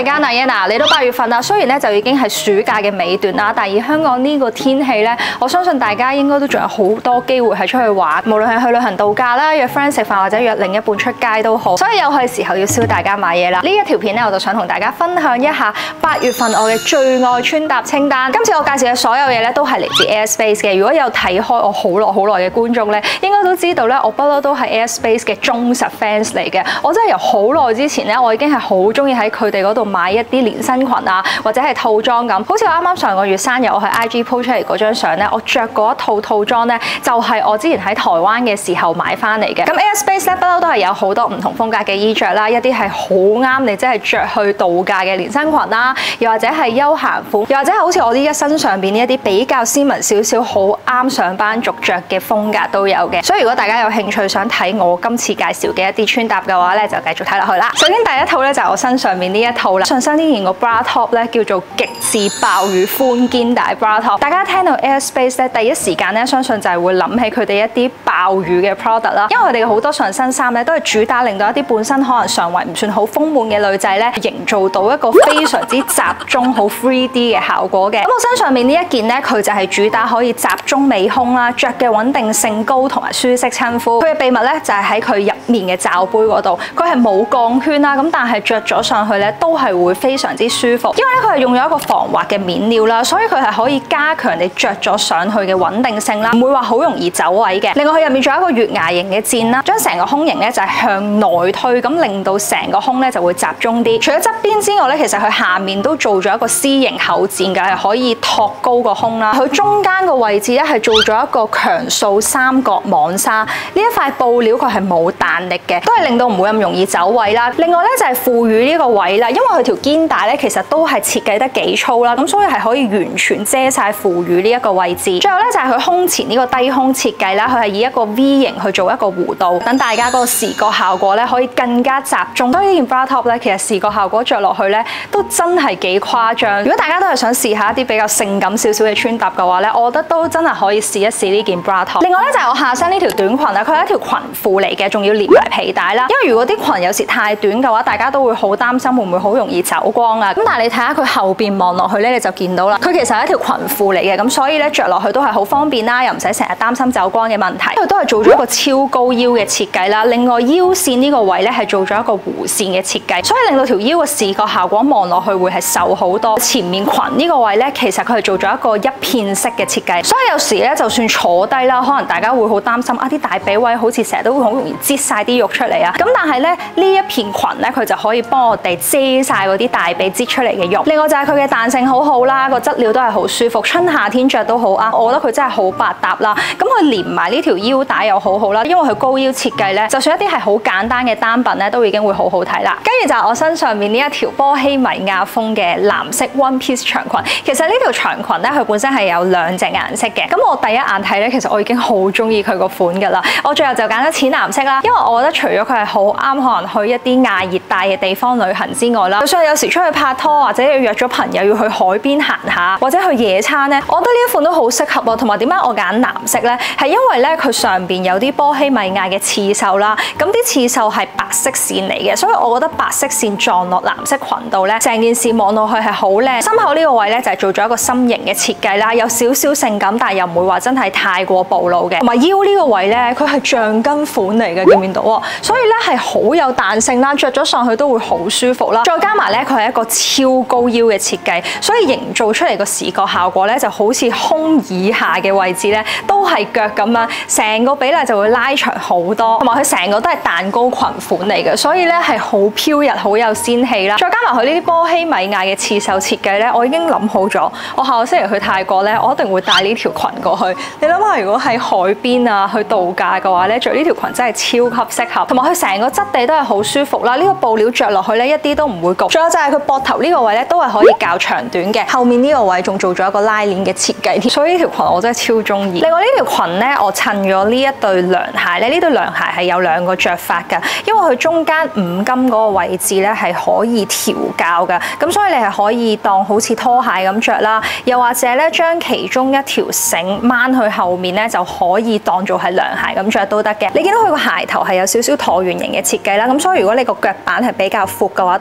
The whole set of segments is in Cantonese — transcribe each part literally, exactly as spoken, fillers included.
大家 Diana， 嚟到八月份啦，雖然咧就已經係暑假嘅尾段啦，但係以香港呢個天氣咧，我相信大家應該都仲有好多機會係出去玩，無論係去旅行度假啦、約 friend 食飯或者約另一半出街都好。所以又係時候要燒大家買嘢啦。呢一條片咧，我就想同大家分享一下八月份我嘅最愛穿搭清單。今次我介紹嘅所有嘢咧，都係嚟自 Airspace 嘅。如果有睇開我好耐好耐嘅觀眾咧，應該都知道咧，我不嬲都係 Airspace 嘅忠實 fans 嚟嘅。我真係由好耐之前咧，我已經係好中意喺佢哋嗰度買一啲連身裙啊，或者係套裝咁。好似我啱啱上個月生日，我喺 I G po 出嚟嗰張相咧，我着嗰一套套裝咧，就係我之前喺台灣嘅時候買翻嚟嘅。咁 Airspace 咧，不嬲都係有好多唔同風格嘅衣着啦，一啲係好啱你即係着去度假嘅連身裙啦，又或者係休閒褲，又或者係好似我呢一身上邊呢一啲比較斯文少少，好啱上班族着嘅風格都有嘅。所以如果大家有興趣想睇我今次介紹嘅一啲穿搭嘅話咧，就繼續睇落去啦。首先第一套咧就係我身上面呢一套啦，上身呢件個 bra top 咧叫做極致鮑魚寬肩帶 bra top。大家聽到 Airspace 咧，第一時間咧相信就係會諗起佢哋一啲鮑魚嘅 product 啦，因為佢哋好多上身衫咧都係主打令到一啲本身可能上圍唔算好豐滿嘅女仔咧，營造到一個非常之集中好 three D 嘅效果嘅。咁我身上面呢一件咧，佢就係主打可以集中美胸啦，着嘅穩定性高同埋舒適親膚。佢嘅秘密咧就係喺佢入面嘅罩杯嗰度，佢係冇鋼圈啦，咁但係着咗上去咧都係會非常之舒服，因為咧佢係用咗一個防滑嘅面料啦，所以佢係可以加強你着咗上去嘅穩定性啦，唔會話好容易走位嘅。另外佢入面仲有一個月牙形嘅墊啦，將成個胸型咧就係向內推，咁令到成個胸咧就會集中啲。除咗側邊之外咧，其實佢下面都做咗一個 C 型後墊嘅，係可以托高個胸啦。佢中間個位置咧係做咗一個強塑三角網紗，呢一塊布料佢係冇彈力嘅，都係令到唔會咁容易走位啦。另外咧就係副乳呢個位啦，因為佢條肩帶咧其實都係設計得幾粗啦，咁所以係可以完全遮晒副乳呢一個位置。最後咧就係佢胸前呢個低胸設計啦，佢係以一個 V 型去做一個弧度，等大家嗰個視覺效果咧可以更加集中。所以呢件 bra top 咧，其實視覺效果着落去咧都真係幾誇張。如果大家都係想試下一啲比較性感少少嘅穿搭嘅話咧，我覺得都真係可以試一試呢件 bra top。另外咧就係我下身呢條短裙啦，佢係一條裙褲嚟嘅，仲要連埋皮帶啦。因為如果啲裙有時太短嘅話，大家都會好擔心會唔會好容易走光啊。咁但係你睇下佢後邊望落去咧，你就見到啦，佢其實係一條裙褲嚟嘅，咁所以咧着落去都係好方便啦，又唔使成日擔心走光嘅問題。佢都係做咗一個超高腰嘅設計啦，另外腰線呢個位咧係做咗一個弧線嘅設計，所以令到條腰嘅視覺效果望落去會係瘦好多。前面裙呢個位咧，其實佢係做咗一個一片式嘅設計，所以有時咧就算坐低啦，可能大家會好擔心啊啲大髀位好似成日都會好容易擠晒啲肉出嚟啊。咁但係咧呢一片裙咧，佢就可以幫我哋遮晒嗰啲大髀擠出嚟嘅肉。另外就係佢嘅彈性好好啦，個質料都係好舒服，春夏天着都好啱。我覺得佢真係好百搭啦。咁佢連埋呢條腰帶又好好啦，因為佢高腰設計咧，就算一啲係好簡單嘅單品咧，都已經會好好睇啦。跟住就係我身上面呢一條波希米亞風嘅藍色 one piece 長裙。其實呢條長裙咧，佢本身係有兩隻顏色嘅。咁我第一眼睇咧，其實我已經好中意佢個款噶啦。我最後就揀咗淺藍色啦，因為我覺得除咗佢係好啱可能去一啲亞熱帶嘅地方旅行之外啦，就算有時出去拍拖或者要約咗朋友要去海邊行下或者去野餐咧，我覺得呢一款都好適合啊。同埋點解我揀藍色咧？係因為咧佢上邊有啲波希米亞嘅刺繡啦，咁啲刺繡係白色線嚟嘅，所以我覺得白色線撞落藍色裙度咧，成件事望落去係好靚。心口呢個位咧就係做咗一個心形嘅設計啦，有少少性感，但係又唔會話真係太過暴露嘅。同埋腰呢個位咧，佢係橡筋款嚟嘅，見唔見到啊？所以咧係好有彈性啦，着咗上去都會好舒服啦。再加埋咧，佢係一個超高腰嘅設計，所以營造出嚟個視覺效果咧，就好似胸以下嘅位置咧都係腳咁樣，成個比例就會拉長好多。同埋佢成個都係蛋糕裙款嚟嘅，所以咧係好飄逸、好有仙氣啦。再加埋佢呢啲波希米亞嘅刺繡設計咧，我已經諗好咗，我下個星期去泰國咧，我一定會帶呢條裙過去。你諗下，如果喺海邊啊去度假嘅話咧，着呢條裙真係超級適合。同埋佢成個質地都係好舒服啦，呢個布料着落去咧一啲都唔會焗。仲有就係佢膊頭呢個位咧都係可以較長短嘅，後面呢個位仲做咗一個拉鏈嘅設計添。所以呢條裙我真係超中意。另外呢條裙咧，我襯咗呢一對涼鞋咧，呢對涼鞋係有兩個着法㗎，因為佢中間五金嗰個位置咧係可以調校㗎，咁所以你係可以當好似拖鞋咁着啦，又或者咧將其中一條繩掹去後面咧就可以當做係涼鞋咁着都得嘅。你見到佢個鞋頭係有少少橢圓形嘅設計啦，咁所以如果你個腳板係比較闊嘅話，都會啱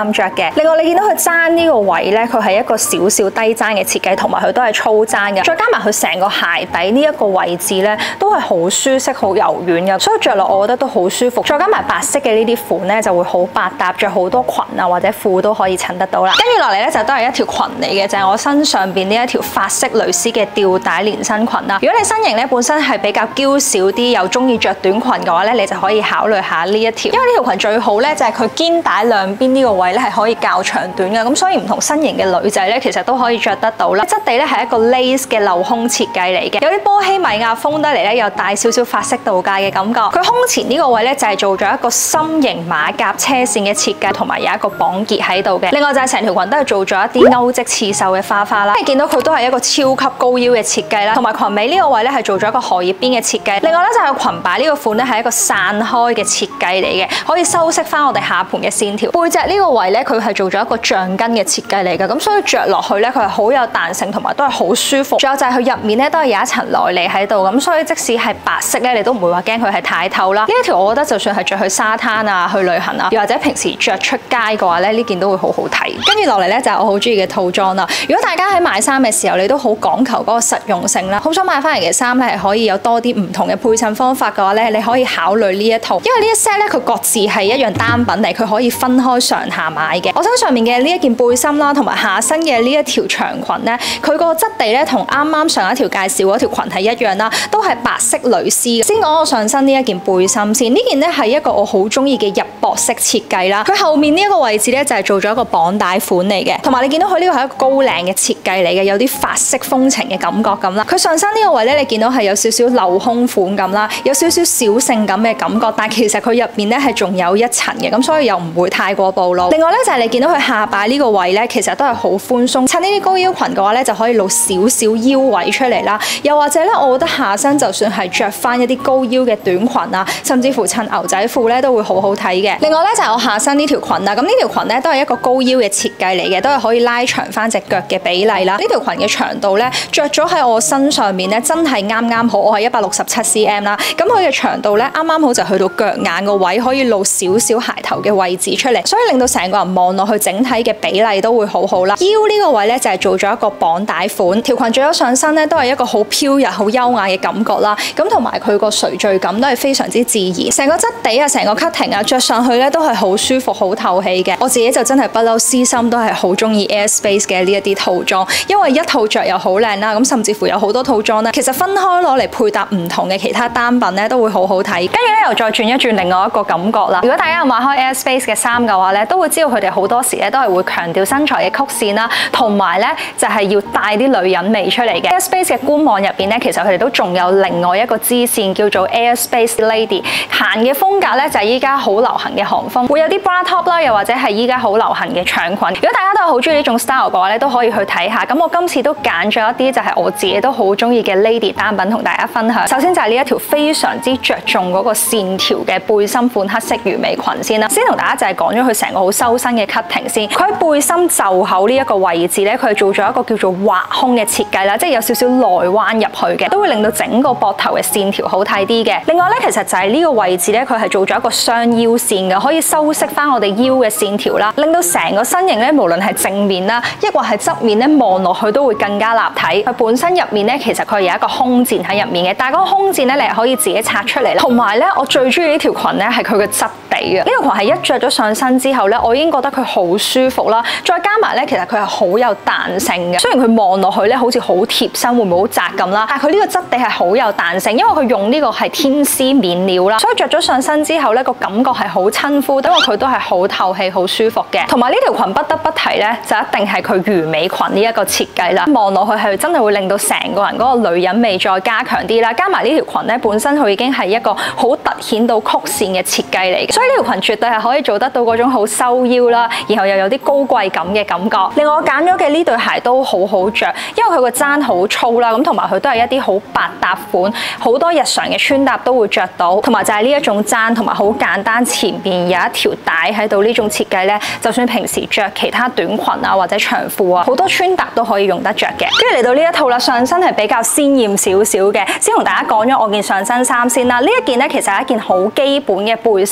咁着嘅。另外你見到佢踭呢個位咧，佢係一個少少低踭嘅設計，同埋佢都係粗踭嘅。再加埋佢成個鞋底呢一個位置咧，都係好舒適、好柔軟嘅，所以着落我覺得都好舒服。再加埋白色嘅呢啲款咧，就會好百搭，着好多裙啊或者褲都可以襯得到啦。跟住落嚟咧就都係一條裙嚟嘅，就係我身上邊呢一條法式蕾絲嘅吊帶連身裙啦。如果你身形咧本身係比較嬌小啲，又中意着短裙嘅話咧，你就可以考慮下呢一條。因為呢條裙最好咧就係佢肩帶兩邊呢個位咧係可以較長短嘅，咁所以唔同身形嘅女仔咧其實都可以着得到啦。質地咧係一個 lace 嘅鏤空設計嚟嘅，有啲波希米亞風得嚟咧，又帶少少法式度假嘅感覺。佢胸前呢個位咧就係做咗一個心形馬甲車線嘅設計，同埋有一個綁結喺度嘅。另外就係成條裙都係做咗一啲鈎織刺繡嘅花花啦。你見到佢都係一個超級高腰嘅設計啦，同埋裙尾呢個位咧係做咗一個荷葉邊嘅設計。另外咧就係裙擺呢個款咧係一個散開嘅設計嚟嘅，可以修飾翻我哋下盤嘅線條。背脊呢個位咧佢係做咗一個橡筋嘅設計嚟嘅，咁所以着落去咧佢係好有彈性，同埋都係好舒服。仲有就係佢入面咧都係有一層內裡喺度，咁所以即使係白色咧，你都唔會話驚佢係太透啦。呢一條我覺得就算係着去沙灘啊、去旅行啊，又或者平時着出街嘅話咧，呢件都會好好睇。跟住落嚟咧就係我好中意嘅套裝啦。如果大家喺買衫嘅時候，你都好講求嗰個實用性啦，好想買翻嚟嘅衫咧係可以有多啲唔同嘅配襯方法嘅話咧，你可以考慮呢一套，因為呢一 set 咧佢各自係一樣單品嚟，佢可以分開上下買嘅。我身上面嘅呢一件背心啦，同埋下身嘅呢一條長裙咧，佢個質地咧同啱啱上一條介紹嗰條裙係一樣啦，都係白色蕾絲嘅。先講我上身呢一件背心先，呢件咧係一個我好中意嘅入膊式設計啦。佢後面呢一個位置咧就係做咗一個綁帶款嚟嘅，同埋你見到佢呢個係一個高領嘅設計嚟嘅，有啲法式風情嘅感覺咁啦。佢上身呢個位咧，你見到係有少少鏤空款咁啦，有少少小性感嘅感覺，但其實佢入面咧係仲有一層嘅，咁所以又唔會太過暴露。另外咧就係你見到佢下擺呢個位咧，其實都係好寬鬆，襯呢啲高腰裙嘅話咧就可以露少少腰圍出嚟啦。又或者咧，我覺得下身就算係着翻一啲高腰嘅短裙啊，甚至乎襯牛仔褲咧都會好好睇嘅。另外咧就係我下身呢條裙啦，咁呢條裙咧都係一個高腰嘅設計嚟嘅，都係可以拉長翻隻腳嘅比例啦。呢條裙嘅長度咧着咗喺我身上面咧真係啱啱好，我係一百六十七 cm 啦，咁佢嘅長度咧啱啱好就去到腳眼個位，可以露少少鞋頭嘅位置出嚟，所以令到成個人望落去整體嘅比例都會好好啦。腰呢個位咧就係做咗一個綁帶款，條裙着咗上身咧都係一個好飄逸、好優雅嘅感覺啦。咁同埋佢個垂墜感都係非常之自然，成個質地啊、成個 cutting 啊，着上去咧都係好舒服、好透氣嘅。我自己就真係不嬲私心都係好中意 Airspace 嘅呢一啲套裝，因為一套着又好靚啦，咁甚至乎有好多套裝咧，其實分開攞嚟配搭唔同嘅其他單品咧都會好好睇。跟住咧又再轉一轉另外一個感覺啦。如果大家有買開 Airspace 嘅衫嘅話咧，都會知道佢哋好多時咧都係會強調身材嘅曲線啦，同埋咧就係要帶啲女人味出嚟嘅。Airspace 嘅官網入邊咧，其實佢哋都仲有另外一個支線叫做 Airspace Lady， 行嘅風格咧就係依家好流行嘅韓風，會有啲 bra top 啦，又或者係依家好流行嘅長裙。如果大家都係好中意呢種 style 嘅話咧，都可以去睇下。咁我今次都揀咗一啲就係我自己都好中意嘅 lady 單品同大家分享。首先就係呢一條非常之着重嗰個線條嘅背心款黑色魚尾裙先啦。先同大家就係講咗佢成個好修身嘅 cutting 先。佢喺背心袖口呢一個位置咧，佢係做咗一個叫做滑胸嘅設計啦，即係有少少內彎入去嘅，都會令到整個膊頭嘅線條好睇啲嘅。另外咧，其實就係呢個位置咧，佢係做咗一個雙腰線嘅，可以修飾翻我哋腰嘅線條啦，令到成個身形咧，無論係正面啦，抑或係側面咧，望落去都會更加立體。佢本身入面咧，其實佢有一個胸墊喺入面嘅，但係嗰個胸墊咧，你係可以自己拆出嚟啦。同埋咧，我最中意呢條裙咧，係佢嘅質地嘅。呢條裙係一着咗上身之後咧，我已經覺得佢好舒服啦。再加埋咧，其實佢係好有彈性嘅。雖然佢望落去咧，好似好貼身，會唔會好窄咁啦？但係佢呢個質地係好有彈性，因為佢用呢個係天絲面料啦，所以着咗上身之後咧，個感覺係好親膚，因為佢都係好透氣、好舒服嘅。同埋呢條裙不得不提咧，就一定係佢魚尾裙呢一個設計啦。望落去係真係會令到成個人嗰個女人味再加強啲啦。加埋呢條裙咧，本身佢已經係一個好突顯到曲線嘅設計嚟嘅，所以呢條裙絕對係可以做得到嗰種好收腰啦，然後又有啲高貴感嘅感覺。另外我揀咗嘅呢對鞋都好好着，因為佢個踭好粗啦，咁同埋佢都係一啲好百搭款，好多日常嘅穿搭都會着到，同埋就係呢一種踭，同埋好簡單，前邊有一條帶喺度呢種設計咧，就算平時着其他短裙啊或者長褲啊，好多穿搭都可以用得着嘅。跟住嚟到呢一套啦，上身係比較鮮豔少少嘅，先同大家講咗我件上身衫先啦。呢一件咧其實係一件好基本嘅背心款嚟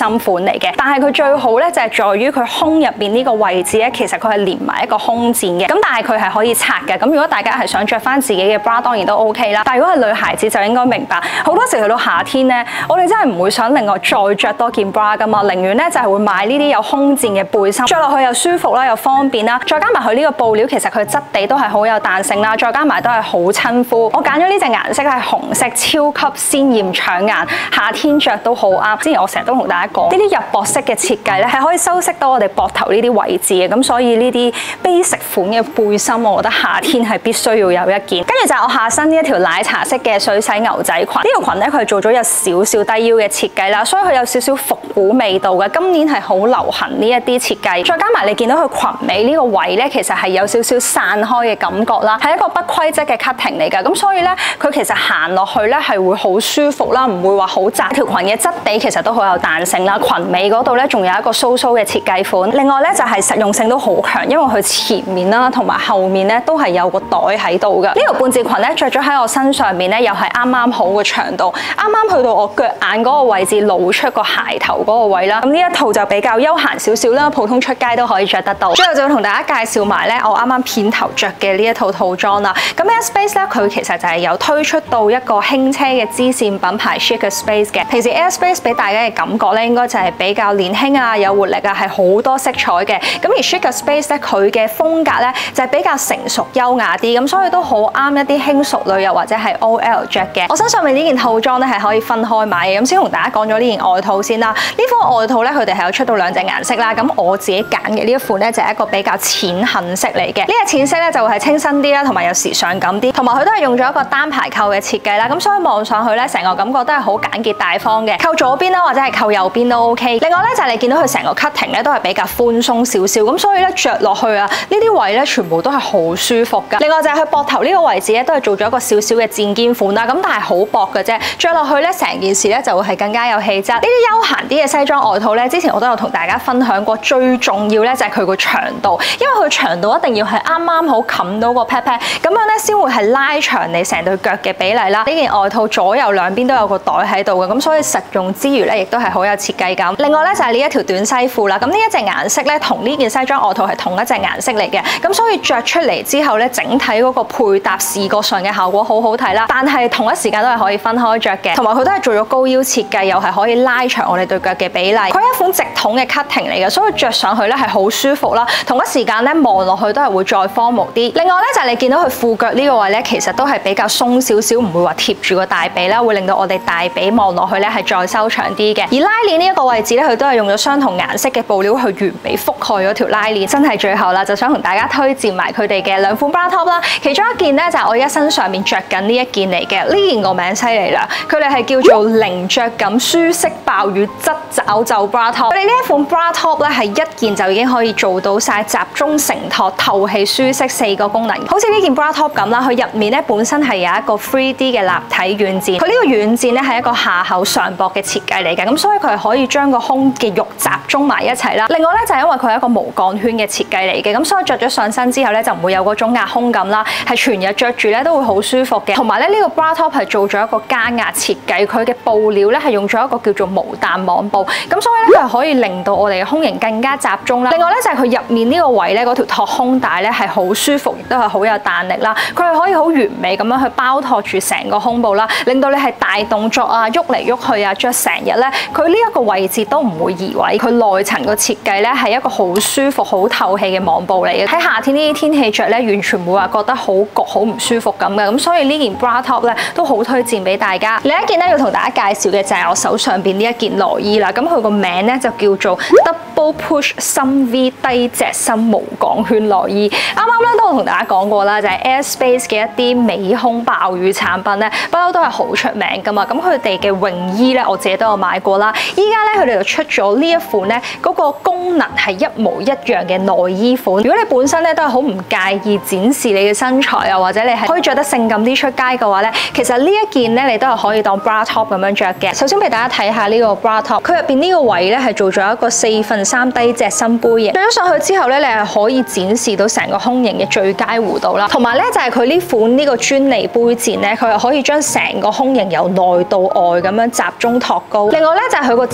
嚟嘅。但係佢最好咧就係在於佢胸入邊呢個位置咧，其實佢係連埋一個胸墊嘅。咁但係佢係可以拆嘅。咁如果大家係想着翻自己嘅 bra， 當然都 OK 啦。但係如果係女孩子就應該明白，好多時去到夏天咧，我哋真係唔會想另外再着多件 bra 噶嘛，寧願咧就係會買呢啲有胸墊嘅背心，着落去又舒服啦，又方便啦。再加埋佢呢個布料，其實佢質地都係好有彈性啦。再加埋都係好親膚。我揀咗呢隻顏色係紅色，超級鮮豔搶眼，夏天着都好啱。之前我成日都同大家講，呢啲入膊式嘅設計咧，係可以修飾到我哋膊頭呢啲位置嘅。咁所以呢啲 basic 款嘅背心，我覺得夏天係必須要有一件。跟住就係我下身呢一條奶茶色嘅水洗牛仔裙。呢條裙咧，佢做咗有少少低腰嘅設計啦，所以佢有少少復古味道嘅。今年係好流行呢一啲設計，再加埋你見到佢裙尾呢個位咧，其實係有少少散開嘅感覺啦，係一個不規則嘅 cutting 嚟㗎。咁所以咧，佢其實行落去咧係會好舒服啦，唔會話好窄。條裙嘅質地其實都好有彈性啦，裙尾嗰度咧仲有一個蘇蘇嘅設計款。另外咧就係實用性都好強，因為佢前面啦同埋後面咧都係有個袋喺度㗎。呢條半截裙咧着咗喺我身上面咧，又係啱啱好嘅長度，啱啱去到我腳眼嗰個位置，露出個鞋頭嗰個位啦。咁呢一套就比較休閒少少啦，普通出街都可以着得到。最後就要同大家介紹埋咧，我啱啱片頭着嘅呢一套套裝啦。咁 Airspace 咧，佢其實就係有推出到一個輕奢嘅支線品牌 Chic-A-Space 嘅。平時 Airspace 俾大家嘅感覺咧，應該就係比較年輕啊、有活力啊，係好多色彩嘅。咁而 Chic-A-Space 咧，佢嘅風格咧就係比較成熟優雅啲，咁所以都好啱一啲輕熟女又或者係 O L 着嘅。我身上面呢件套裝咧係可以分開買嘅。咁先同大家講咗呢件外套先啦。呢款外套咧，佢哋係有出到兩隻顏色啦。咁我自己揀嘅呢一款咧就係一個比較淺杏色嚟嘅。呢隻淺色咧就會係清新啲啦，同埋有時尚感啲，同埋佢都係用咗一個單排扣嘅設計啦。咁所以望上去咧，成個感覺都係好簡潔大方嘅。扣左邊啦，或者係扣右邊都 OK。另外咧就係你見到佢成個 cutting 咧都係比較寬鬆少少，咁所以咧着落去啊，呢啲位咧全部都係好舒服㗎。另外就係佢膊頭呢個位置咧都係做咗一個少少嘅墊肩款啦，咁但係好薄嘅啫，着落去咧成件事咧就會係更加有氣質。呢啲休閒啲嘅西裝外套咧，之前我都有同大家分享過，最重要咧就係佢個長度，因為佢長度一定要係啱啱好冚到個 pat pat，咁樣咧先會係拉長你成對腳嘅比例啦。呢件外套左右兩邊都有個袋喺度嘅，咁所以實用之餘咧，亦都係好有設計感。另外咧就係呢一條短西褲啦，咁呢一隻顏色咧同呢件西裝外套係同一隻顏色嚟嘅，咁所以着出嚟之後咧，整體嗰個配搭視覺上嘅效果好好睇啦。但係同一時間都係可以分開着嘅，同埋佢都係做咗高腰設計，又係可以拉長我哋對腳嘅比例。佢係一款直筒嘅 cutting 嚟嘅，所以着上去咧係好舒服啦。同一時間咧望落去都係會再 formal 啲。另外咧就係你見到佢褲腳呢個位咧，其實都係比較鬆少少，唔會話貼住個大髀啦，會令到我哋大髀望落去咧係再修長啲嘅。而拉鏈呢一個位置咧，佢都係用咗相同顏色嘅布料去完美覆蓋咗條拉鏈。真係最後啦，就想同大家推薦埋佢哋嘅兩款 bra top 啦。其中一件咧就係我而家身上面着緊呢一件嚟嘅，呢件個名犀利啦，佢哋係叫做零着感舒適暴雨質找袖 bra top。佢哋呢一款 bra top 咧係一件就已經可以做到晒集中承托、透氣、舒適四個功能。好似呢件 bra top 咁啦，佢入面咧本身係有一個 three D 嘅立體軟墊，佢呢個軟墊咧係一個下厚上薄嘅設計嚟嘅，咁所以佢係可以將個胸嘅肉集中埋一齊啦。另外咧就係因為佢係一個無鋼圈嘅設計嚟嘅，咁所以着咗上身之後咧就唔會有嗰種壓胸感啦，係全日着住咧都會好舒服嘅。同埋咧呢個 bra top 係做咗一個加壓設計，佢嘅布料咧係用咗一個叫做無彈網布，咁所以咧佢係可以令到我哋嘅胸型更加集中啦。另外咧就係佢入面呢個位咧嗰條托胸帶咧係好舒服，亦都係好有彈力啦。佢係可以好完美咁樣去包托住成個胸部啦，令到你係大動作啊、喐嚟喐去啊、着成日咧，佢呢一個位置都唔會移位。佢內層個設計咧係一個好舒服、好透氣嘅網布嚟嘅。喺夏天呢啲天氣着咧，完全唔會話覺得好焗、好唔舒服咁嘅。咁所以呢件 bra top 咧都好推薦俾大家。另一件咧要同大家介紹嘅就係我手上邊呢一件內衣啦。咁佢個名咧就叫做 Double Push 深 V 低隻身無鋼圈內衣。啱啱咧都有同大家講過啦，就係 Airspace 嘅一啲美胸暴雨產品咧，不嬲都係好出名噶嘛。咁佢哋嘅泳衣咧，我自己都有買過啦。依家咧佢哋就出咗呢一款咧，嗰個功能係一模一樣嘅內衣款。如果你本身咧都係好唔介意展示你嘅身材啊，或者你係可以着得性感啲出街嘅話咧，其實呢一件咧你都係可以當 bra top 咁樣着嘅。首先俾大家睇下呢個 bra top，佢入邊呢個位咧係做咗一個四分三低隻身杯型，着咗上去之後咧，你係可以展示到成個胸型嘅最佳弧度啦。同埋咧就係佢呢款呢個專利杯墊咧，佢係可以將成個胸型由內到外咁樣集中托高。另外咧就係佢個質地咧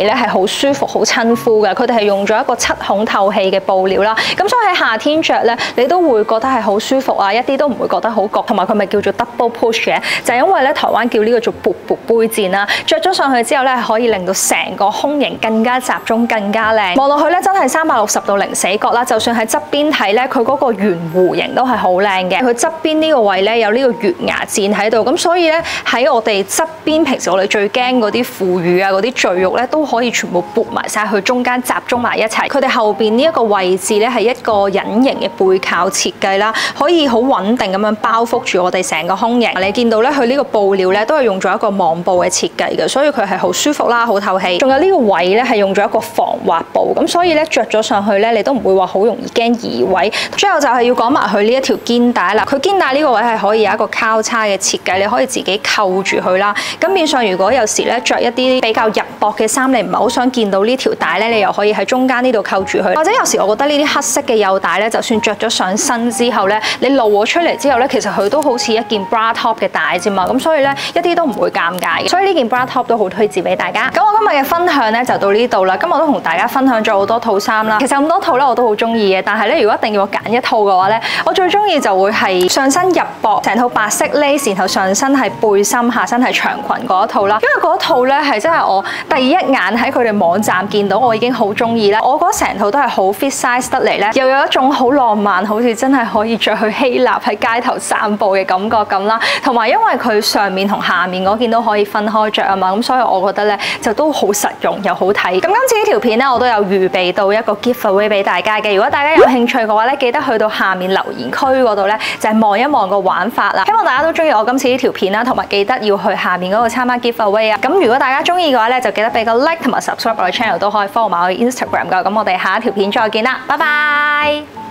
咧係好舒服、好親膚嘅。佢哋係用咗一個七孔透氣嘅布料啦，咁所以喺夏天着咧，你都會覺得係好舒服啊，一啲都唔會覺得好焗。同埋佢咪叫做 double push 嘅，就係因為咧台灣叫呢個做勃勃杯墊啦，着咗上去之後咧，可以令到成個胸型更加集中、更加靚。望落去咧，真係三百六十度零死角啦。就算喺側邊睇咧，佢嗰個圓弧形都係好靚嘅。佢側邊呢個位咧有呢個月牙箭喺度，咁所以咧喺我哋側邊平時我哋最驚嗰啲腐乳啊、嗰啲贅肉咧，都可以全部撥埋晒去中間集中埋一齊。佢哋後邊呢一個位置咧係一個隱形嘅背靠設計啦，可以好穩定咁樣包覆住我哋成個胸型。你見到咧，佢呢個布料咧都係用咗一個網布嘅設計嘅，所以佢係好舒服啦，好透氣。仲有呢個位咧係用咗一個防滑布，咁所以咧着咗上去咧，你都唔會話好容易驚移位。最後就係要講埋佢呢一條肩帶啦，佢肩帶呢個位係可以有一個交叉嘅設計，你可以自己扣住佢啦。咁變相如果有時咧着一啲比較入膊嘅衫，你唔係好想見到呢條帶咧，你又可以喺中間呢度扣住佢。或者有時我覺得呢啲黑色嘅幼帶咧，就算着咗上身之後咧，你露咗出嚟之後咧，其實佢都好似一件 bra top 嘅帶啫嘛，咁所以咧一啲都唔會尷尬嘅。所以呢件 bra top 都好推薦俾大家。咁我今日嘅分享咧就到呢度啦。今日我都同大家分享咗好多套衫啦。其實咁多套咧我都好中意嘅，但係咧如果一定要我揀一套嘅話咧，我最中意就會係上身入膊，成套白色 lace，然後上身係背心，下身係長裙嗰一套啦。因為嗰一套咧係真係我第一眼喺佢哋網站見到，我已經好中意啦。我覺得成套都係好 fit size 得嚟咧，又有一種好浪漫，好似真係可以着去希臘喺街頭散步嘅感覺咁啦。同埋因為佢上面同下面嗰件都可以分開着啊嘛，咁所以我覺得咧就都好實用又好睇。咁今次呢條片咧我都有預備到一個 giveaway 俾大家嘅，如果大家有興趣嘅話咧，記得去到下面留言區嗰度咧就係望一望個玩法啦。希望大家都中意我今次呢條片啦，同埋記得要去下面嗰度參加 giveaway 啊。咁如果大家中意嘅話咧，就記得俾個 like 同埋 subscribe 我嘅 channel， 都可以 follow 埋我嘅 Instagram 噶。咁我哋下一條片再見啦，拜拜。